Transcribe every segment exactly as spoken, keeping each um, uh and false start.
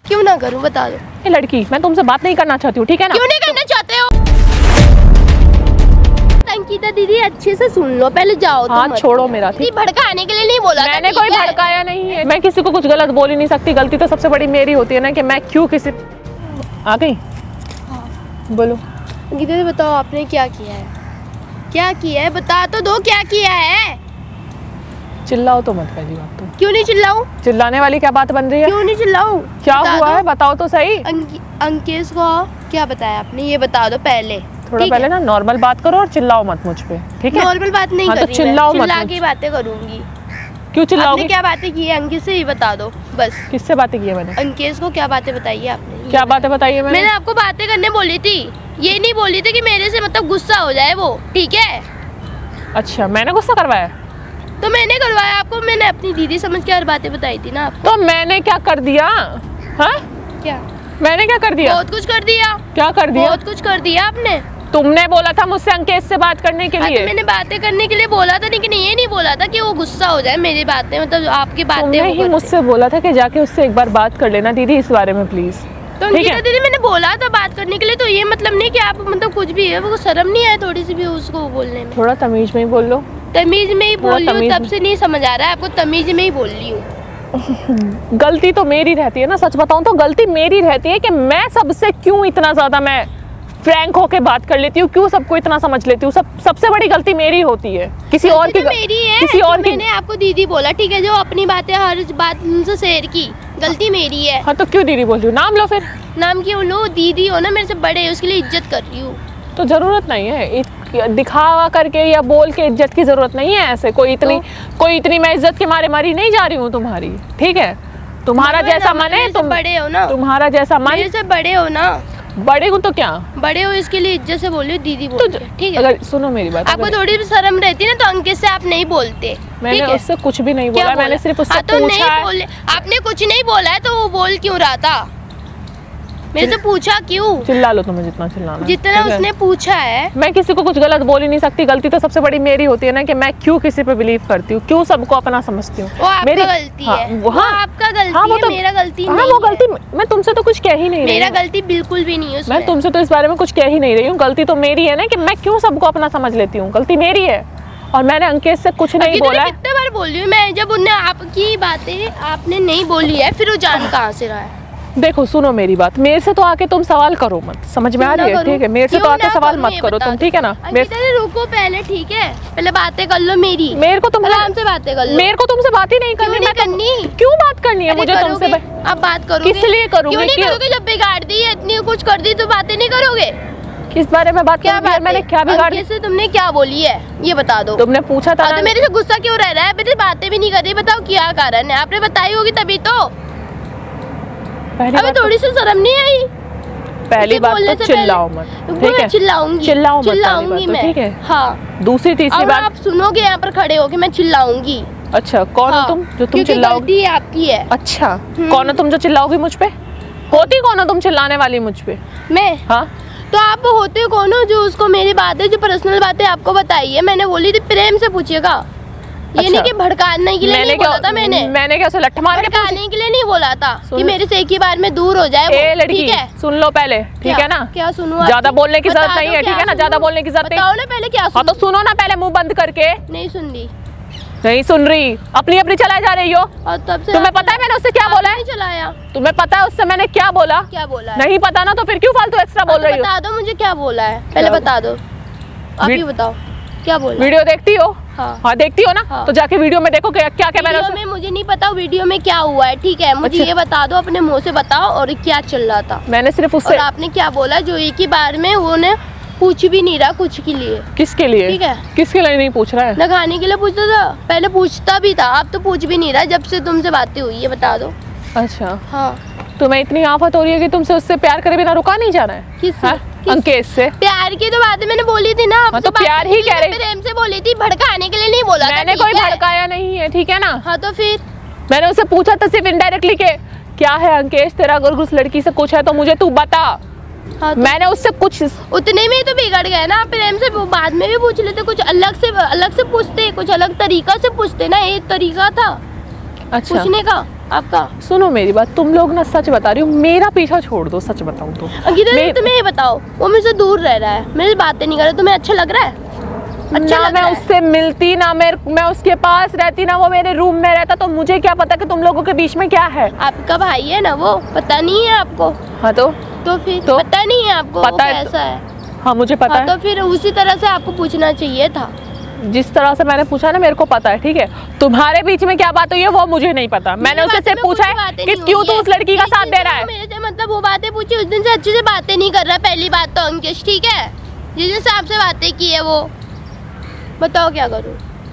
क्यों ना करूं बता दो। ये लड़की, मैं तुमसे बात नहीं करना चाहती हूँ, ठीक है ना? क्यों नहीं करना चाहते हो? अंकिता दीदी अच्छे से सुन लो, पहले जाओ। हाथ छोड़ो मेरा। ठीक, भड़काने के लिए नहीं बोला, मैंने कोई भड़काया नहीं है। मैं किसी को कुछ गलत बोल ही नहीं सकती। गलती तो सबसे बड़ी मेरी होती है ना कि मैं क्यों किसी। आ गई? हाँ। बोलो अंकिता दीदी, बताओ आपने क्या किया है? क्या किया है बता तो दो, क्या किया है? चिल्लाओ तो मत, पहली बात तो। क्यों नहीं चिल्लाऊं? चिल्लाने वाली क्या बात बन रही है? क्यों नहीं चिल्लाऊं? क्या हुआ है बताओ तो सही। अंकेश को क्या बताया आपने, ये बता दो पहले। थोड़ा पहले ना नॉर्मल बात करो और चिल्लाओ मत मुझ पे, ठीक है? नॉर्मल बात नहीं कर रही, चिल्लाओ मत। चिल्ला के बातें करूंगी। क्यों चिल्लाओगी? आपने क्या बातें की है अंकेश से, ये बता दो बस। किससे बातें की है मैंने? अंकेश को क्या बातें बताई है आपने? क्या बातें बताई है मैंने? मैंने आपको बातें करने बोली थी, ये नहीं बोली थी कि मेरे से मतलब गुस्सा हो जाए वो, ठीक है? अच्छा, मैंने गुस्सा करवाया? तो मैंने करवाया आपको, मैंने अपनी दीदी समझ के हर बातें बताई थी ना आपको। तो मैंने क्या कर दिया? हाँ? क्या मैंने क्या कर दिया? बहुत कुछ कर दिया। क्या कर दिया? बहुत कुछ कर दिया आपने। तुमने बोला था मुझसे अंकेश से बात करने के लिए। तो मैंने बातें करने के लिए बोला था, लेकिन ये नहीं बोला था कि वो गुस्सा हो जाए मेरी बातें, मतलब आपकी बातें। तुमने ही मुझसे बोला था कि जाके उससे एक बार बात कर लेना दीदी इस बारे में प्लीज। तो अंकिता दीदी मैंने बोला था बात करने के लिए, तो ये मतलब नहीं कि आप मतलब कुछ भी है, वो शर्म नहीं आया थोड़ी सी भी उसको बोलने में? थोड़ा तमीज में ही बोल लो। तमीज में ही बोल रही हूँ, तब से नहीं समझ आ रहा है आपको, तमीज में ही बोल रही हूँ। गलती तो मेरी रहती है ना, सच बताऊं तो गलती मेरी रहती है कि मैं सबसे क्यों इतना ज्यादा मैं फ्रैंक होके बात कर लेती हूँ, क्यों सबको इतना समझ लेती हूँ। सब सबसे बड़ी गलती मेरी होती है, किसी और की मेरी है। किसी और की। मैंने आपको दीदी बोला, ठीक है, जो अपनी बातें हर बात उनसे शेयर की, गलती मेरी है। हाँ तो क्यों दीदी बोल रही हूँ? नाम लो फिर। नाम क्यों लो? दीदी हो ना, मेरे से बड़े है, उसके लिए इज्जत कर रही हूँ। तो जरूरत नहीं है दिखावा करके या बोल के इज्जत की जरूरत नहीं है। ऐसे कोई इतनी तो? कोई इतनी मैं इज्जत के मारे मारी नहीं जा रही हूँ तुम्हारी, ठीक है? तुम्हारा जैसा मन है, तुम बड़े हो ना, तुम्हारा जैसा मन। मेरे से बड़े हो ना। बड़े हूँ तो क्या? बड़े हो, इसके लिए इज्जत से बोल रही हूँ दीदी बोल के, ठीक है? अगर सुनो मेरी बात, आपको थोड़ी भी शर्म रहती ना, तो अंकित से आप नहीं बोलते। मैंने उससे कुछ भी नहीं बोला, मैंने सिर्फ उससे पूछा है। आपने कुछ नहीं बोला है तो वो बोल क्यों रहा था? मेरे से पूछा क्यों? चिल्ला लो तुम्हें जितना चिल्लाना, जितना उसने पूछा है। मैं किसी को कुछ गलत बोल ही नहीं सकती। गलती तो सबसे बड़ी मेरी होती है ना कि मैं क्यों किसी पे बिलीव करती हूँ, क्यों सबको अपना समझती हूँ। वो आपका गलती है, वो आपका गलती है, मेरा गलती नहीं है। वो गलती मैं तुमसे तो कुछ कह ही नहीं रही, मेरा गलती बिल्कुल भी नहीं है। मैं तुमसे तो इस बारे में कुछ कह ही नहीं रही हूँ। गलती तो मेरी है ना कि मैं क्यों सबको अपना समझ लेती हूँ, गलती मेरी है। और मैंने अंकेश से कुछ नहीं बोला। कितने बार बोल रही हूँ मैं, जब उन्हें आपकी बातें आपने नहीं बोली है, फिर वो जान कहाँ से रहा है? देखो सुनो मेरी बात, मेरे से तो आके तुम सवाल करो मत, समझ में आ रही है? ठीक है, मेरे से तो आके सवाल मत करो तुम, ठीक है ना? मेरे रुको पहले, ठीक है? पहले बातें कर लो मेरी। मेरे को तुम आराम से बातें कर लो। मेरे को तुमसे बात ही नहीं करनी। नहीं करनी? क्यों बात करनी है मुझे तुमसे? अब बात करोगे? किस लिए करूँगी? क्यों नहीं करोगे? जब बिगाड़ दी है, इतनी कुछ कर दी, तो बातें नहीं करोगे? किस बारे में बात? क्या बात? मैंने क्या बिगाड़ दी? से तुमने क्या बोली है ये बता दो। तुमने पूछा था तो मेरे से गुस्सा क्यों रह रहा है? मेरी बातें भी नहीं कर रही, बताओ क्या कारण है? आपने बताई होगी तभी तो। अबे थोड़ी सी शर्म नहीं आई? पहली बात तो चिल्लाओ मत, ठीक है? चिल्लाऊंगी, चिल्लाओ मत, चिल्लाऊंगी मैं, ठीक है? हाँ। दूसरी तीसरी बात आप सुनोगे यहाँ पर खड़े होके, मैं चिल्लाऊंगी। अच्छा, कौन हो तुम जो तुम चिल्लाओगी? गलती आपकी है। अच्छा, कौन हो तुम जो चिल्लाओगी मुझ पे? होती कौन हो तुम चिल्लाने वाली मुझ पे? मैं? हाँ। तो आप होते कौन हो जो उसको मेरी बातें, जो पर्सनल बातें आपको बताई है? मैंने बोली थी प्रेम से पूछिएगा, ये अच्छा। नहीं कि भड़काने के लिए नहीं बोला था मैंने। मैंने क्या लठ मार के भड़काने के लिए नहीं बोला था कि मेरे से एक ही बार में दूर हो जाए वो, ठीक है? सुन लो पहले, ठीक है ना? क्या सुनूं? ज्यादा बोलने की जरूरत नहीं है, ठीक है ना? ज्यादा बोलने की जरूरत नहीं। बताओ ना पहले क्या सुनूं? हाँ तो सुनो ना पहले, मुंह बंद करके। नहीं सुन रही, नहीं सुन रही, अपनी अपनी चला जा रही हो। और तब से तुम्हें पता है मैंने उससे क्या बोला है? चलाया। तुम्हें पता है उससे मैंने क्या बोला? क्या बोला? नहीं पता ना, तो फिर क्यों फालतू एक्स्ट्रा बोल रही हो? बता दो मुझे क्या बोला है, पहले बता दो। आप ही बताओ क्या बोला। वीडियो देखती हो? हाँ, हाँ देखती हो ना? हाँ। तो जाके वीडियो में देखो क्या क्या क्या मैंने वीडियो में मुझे नहीं पता वीडियो में क्या हुआ है, ठीक है? मुझे ये बता दो, अपने मुंह से बताओ, और क्या चल रहा था? मैंने सिर्फ उससे। और आपने क्या बोला जो एक ही बार में वो ने पूछ भी नहीं रहा कुछ के लिए? किसके लिए? ठीक है, किसके लिए नहीं पूछ रहा है? नखाने के लिए पूछता था, पहले पूछता भी था, अब तो पूछ भी नहीं रहा जब से तुमसे बातें हुई है, बता दो। अच्छा हाँ, तुम्हें इतनी आफत हो रही है कि तुमसे उससे प्यार करे बिना रुका नहीं जा रहा है? किससे? अंकेश से। प्यार की तो बातें मैंने बोली थी ना। हाँ, तो प्यार ही कह रही, प्रेम से बोली थी, भड़काने के लिए नहीं बोला। मैंने कोई भड़काया नहीं है, ठीक है ना? हाँ तो फिर मैंने उससे पूछा था सिर्फ इनडायरेक्टली के क्या है अंकेश तेरा, अगर उस लड़की से कुछ है तो मुझे तू बता। हाँ तो मैंने उससे कुछ उतने में ही तो बिगड़ गए ना। प्रेम से बाद में भी पूछ लेते, कुछ अलग से अलग से पूछते, कुछ अलग तरीका से पूछते ना, एक तरीका था। अच्छा। पूछने का आपका? सुनो मेरी बात, तुम लोग ना सच बता रही हो, मेरा पीछा छोड़ दो, सच बताऊं तो। अंकिता मैं... तुम्हें ये बताओ, वो मुझसे दूर रह रहा है, मेरी बातें नहीं कर रहा, तुम्हें अच्छा लग रहा है? अच्छा ना मैं उससे मिलती ना मेरे मैं उसके पास रहती ना वो मेरे रूम में रहता, तो मुझे क्या पता कि तुम लोगों के बीच में क्या है। आपका भाई है ना वो, पता नहीं है आपको? हाँ तो तो फिर तो? पता नहीं है आपको पता वो है कैसा है? हाँ मुझे पता हाँ, है। तो फिर उसी तरह से आपको पूछना चाहिए था। जिस तरह से मैंने पूछा ना मेरे को पता है, ठीक है। तुम्हारे बीच में क्या बात हुई है वो मुझे नहीं पता। मैंने उससे से पूछा है कि क्यों तू उस लड़की का साथ दे रहा है। मेरे से मतलब वो बातें पूछी, उस दिन से अच्छे से बातें नहीं कर रहा। पहली बात तो अंकित, ठीक है, जिस हिसाब से बातें की है वो, बताओ क्या करूं?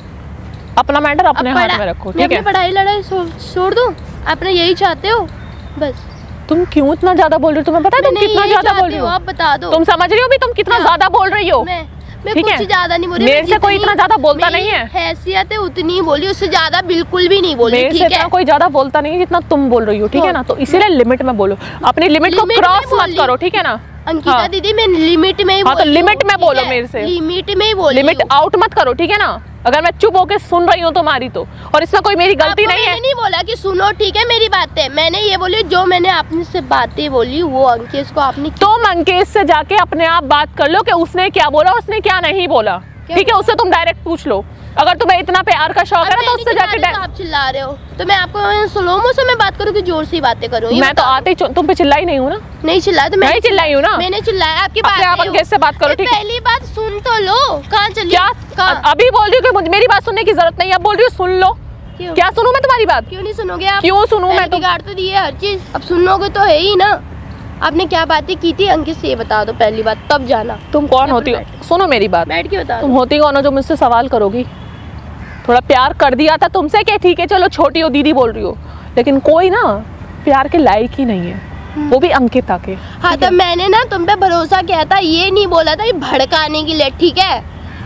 अपना मैटर अपने हाथ में रखो, ठीक है। पढ़ाई लड़ाई छोड़ दूं? आपने यही चाहते हो बस? तुम क्यों इतना ज्यादा बोल रही हो? तुम्हें पता है तुम कितना ज्यादा बोल रही हो? आप बता दो। तुम समझ रही हो भी तुम कितना ज्यादा बोल रही हो? मैं मैं कुछ ज्यादा नहीं बोल रही, मेरे से कोई इतना ज्यादा बोलता नहीं है। हैसियत है उतनी बोली, उससे ज्यादा बिल्कुल भी नहीं बोली, मेरे से इतना कोई ज्यादा बोलता नहीं है जितना तुम बोल रही हो, ठीक है ना। तो इसीलिए लिमिट में बोलो, अपनी लिमिट को क्रॉस मत करो, ठीक है ना अंकिता हाँ। दीदी मैं लिमिट में ही हाँ तो लिमिट में बोलो मेरे से, लिमिट में ही बोलो, लिमिट आउट मत करो, ठीक है ना। अगर मैं चुप होके सुन रही हूँ तुम्हारी तो, और इसमें कोई मेरी गलती नहीं है। मैंने नहीं बोला कि सुनो, ठीक है मेरी बातें, मैंने ये बोली जो मैंने आपने से बातें बोली वो अंकेश को आपने। तुम अंकेश से जाके अपने आप बात कर लो कि उसने क्या बोला, उसने क्या नहीं बोला, ठीक है। उससे तुम डायरेक्ट पूछ लो। अगर तुम्हें इतना प्यार का शौक है ना तो उससे जाके तो आप चिल्ला रहे हो तो मैं आपको स्लोमो से मैं बात करूँ कि जोर से बातें करूँ? मैं तो आते ही तुम पे चिल्लाई नहीं हूँ ना। नहीं चिल्लाया तो मैं चिल्लाई हूँ ना, मैंने चिल्लाया आपकी बात। आप अंकेश से बात करो, ठीक है। पहली बात सुन तो लो, कहाँ चली? क्या अभी बोल रही हो कि मेरी बात सुनने की जरूरत नहीं है? अब बोल रही हो सुन लो। क्या सुनूं मैं तुम्हारी बात? क्यों नहीं सुनोगे आप? क्यों सुनूं मैं? तो बिगाड़ तो दी है हर चीज, अब सुनोगे तो है ही ना। आपने क्या बातें की थी अंकित से ये बता दो पहली बात, तब जाना। तुम कौन होती हो? सुनो मेरी बात, बैठ के बता। तुम होती कौन हो जो मुझसे सवाल करोगी? थोड़ा प्यार कर दिया था तुमसे कि ठीक है चलो छोटी हो दीदी बोल रही हो, लेकिन कोई ना प्यार के लायक ही नहीं है, वो भी अंकिता के। हाँ तो मैंने ना तुम पे भरोसा किया था, ये नहीं बोला था ये भड़काने के लिए, ठीक है।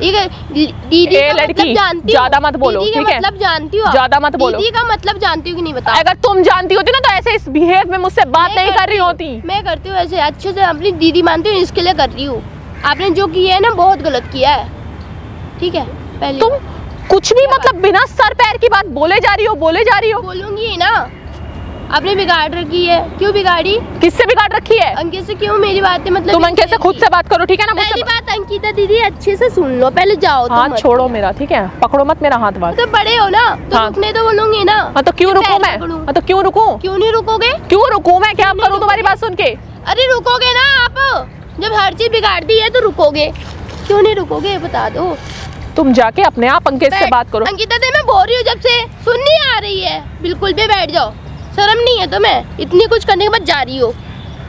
दीदी का मतलब जानती हो, ज्यादा मत बोलो, ठीक है। मतलब जानती हो, ज्यादा मत बोलो। दीदी का मतलब जानती हो कि नहीं बताओ? अगर तुम जानती होती ना तो ऐसे इस बिहेव में मुझसे बात नहीं कर रही होती। मैं करती हूँ ऐसे, अच्छे से अपनी दीदी मानती हूँ, इसके लिए कर रही हूँ। आपने जो किया है ना बहुत गलत किया है, ठीक है। पहले तुम कुछ भी मतलब बिना सर पैर की बात बोले जा रही हो, बोले जा रही हो। बोलूंगी ना, आपने बिगाड़ रखी है। क्यों बिगाड़ी? किससे बिगाड़ रखी है? अंकित से। क्यों मेरी बातें मतलब? तुम अंकित से खुद से बात करो, ठीक है ना। पहली बात अंकिता दीदी अच्छे से सुन लो, पहले जाओ। हाथ छोड़ो मेरा, ठीक है, पकड़ो मत मेरा हाथ। बात तो बड़े हो ना तो हाँ। रुकने तो बोलूंगी ना। हाँ तो क्यों रुकूं मैं? हाँ तो क्यों रुकूं? क्यों नहीं रुकोगे? क्यों रुकूं मैं? क्या करूं तुम्हारी बात सुन के? अरे रुकोगे ना आप, जब हर चीज बिगाड़ दी है तो रुकोगे। क्यों नहीं रुकोगे बता दो। तुम जाके अपने आप अंकित से बात करो। अंकिता दीदी मैं बोल रही हूँ जब से, सुन नहीं आ रही है बिल्कुल भी। बैठ जाओ, शर्म नहीं है तुम्हें? इतनी कुछ करने के बाद जा रही हो,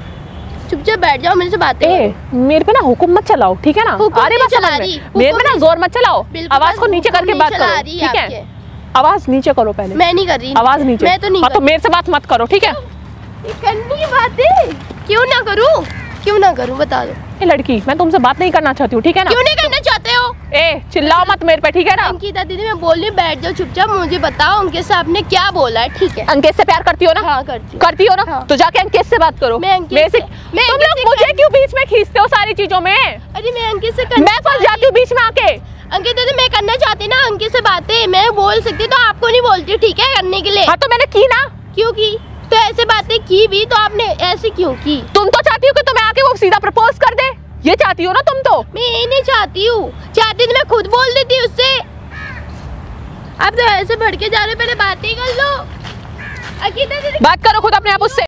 चुपचाप बैठ जाओ, मेरे से बातें करो। मेरे पे ना हुक्म मत चलाओ, ठीक है ना। अरे बस मेरे पे ना जोर मत चलाओ, आवाज को नीचे करके बात करो, ठीक है। आवाज नीचे करो पहले। मैं नहीं कर रही आवाज नीचे। मैं तो नहीं। हाँ तो मेरे से बात मत करो, ठीक है। करनी की बातें क्यों ना करूं? क्यों ना करूं बता दो। ये लड़की मैं तुमसे बात नहीं करना चाहती हूँ, ठीक है ना। क्यों नहीं करना चाहते हो? ए चिल्लाओ मत मेरे पे, ठीक है ना। अंकिता दीदी मैं बोल रही, बैठ जाओ चुपचाप, मुझे बताओ अंकित से आपने क्या बोला है, ठीक है। अंकित से प्यार करती हो ना? हाँ करती हूँ। करती हो ना? हाँ। तो जाके अंकित से बात करो। मैं अंकित से, मैं तुम लोग मुझे क्यों बीच में खींचते हो सारी चीजों में? अरे मैं अंकित से मैं फंस जाती हूँ बीच में आके। अंकित दीदी मैं करना चाहती ना अंकित से बातें, मैं बोल सकती तो आपको नहीं बोलती, ठीक है, करने के लिए। हाँ तो मैंने की ना। क्यों की? तो ऐसे बातें की भी तो आपने ऐसे क्यों की? तुम तो चाहती हो कि तुम्हें आके वो सीधा प्रपोज कर दे, ये चाहती हो ना तुम तो। मैं ये नहीं चाहती हूँ, चाहती तो मैं खुद बोल देती उससे। आप तो ऐसे भड़के जा रहे, पहले बात ही कर लो। अंकिता दीदी बात करो खुद अपने आप उससे।